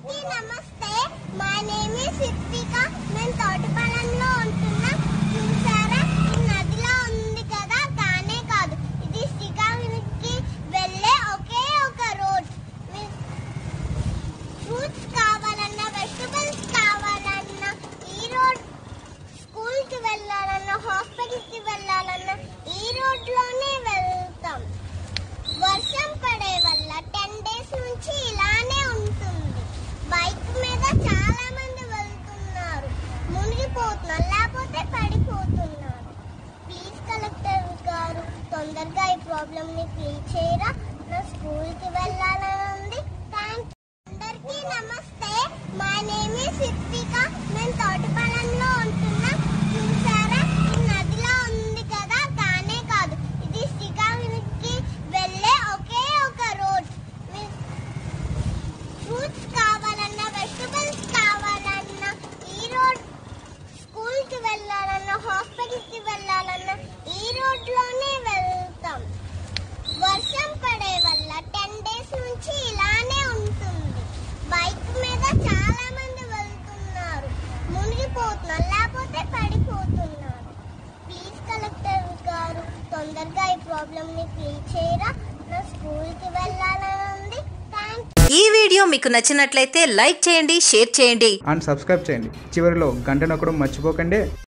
అందరికీ నమస్తే. My name is Ritvika. నేను తోటపాలెంలో ఉంటున్నా. చూసారా, ఈ నదిలా ఉంది కదా, కానే కాదు, ఇది శ్రీకాకుళంకి వెళ్ళే ఒకే ఒక రోడ్. ఫ్రూట్స్ కావాలన్నా, వెజిటబుల్స్ కావాలన్నా, ఈ రోడ్, స్కూల్ కి వెళ్ళాలన్నా, హాస్పిటల్ కి వెళ్ళాలన్నా ఈ రోడ్ లోనే వెళ్తాం. వర్షం పడే వల్ల 10 days నుంచి ఇలానే ఉంటుంది. బైక్ మీద చాలా మంది వెళ్తున్నారు, మునిగిపోతున్నారు, లేకపోతే పడిపోతున్నారు. ప్లీజ్ కలెక్టర్ గారు, తొందరగా ఈ ప్రాబ్లమ్ ని క్లియర్ చేయరా. నా స్కూల్ కి వెళ్ళాలని ఉంది. Thank you. అందరికీ నమస్తే. My name is Ritvika. నేను తోటపాలెంలో ఉంటున్నా. చూసారా, ఈ నదిలా ఉంది కదా, కానే కాదు, ఇది శ్రీకాకుళంకి వెళ్ళే ఒకే ఒక రోడ్. ఫ్రూట్స్ కావాలన్నా, వెజిటబుల్స్ కావాలన్నా, ఈ రోడ్, స్కూల్ కి వెళ్ళాలన్నా, హాస్పిటల్ కి వెళ్ళాలన్నా ఈ రోడ్ లోనే వెళ్తాం. వర్షం పడే వల్ల 10 days నుంచి ఇలానే ఉంటుంది. బైక్ మీద చాలా మంది వెళ్తున్నారు, మునిగిపోతున్నారు, లేకపోతే పడిపోతున్నారు. ప్లీజ్ కలెక్టర్ గారు, తొందరగా ఈ ప్రాబ్లమ్ ని క్లియర్ చేయరా. నా స్కూల్ కి వెళ్ళాలని ఉంది. Thank you. ఈ వీడియో మీకు నచ్చినట్లయితే లైక్ చేయండి, షేర్ చేయండి అండ్ సబ్స్క్రైబ్ చేయండి. చివరిలో గంట నొక్కడం మర్చిపోకండి.